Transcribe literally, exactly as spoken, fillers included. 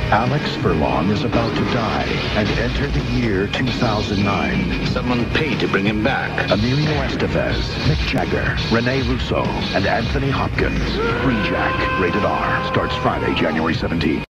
Alex Furlong is about to die and enter the year two thousand nine. Someone paid to bring him back. Emilio Estevez, Mick Jagger, Rene Russo, and Anthony Hopkins. Freejack, rated R, starts Friday, January seventeenth.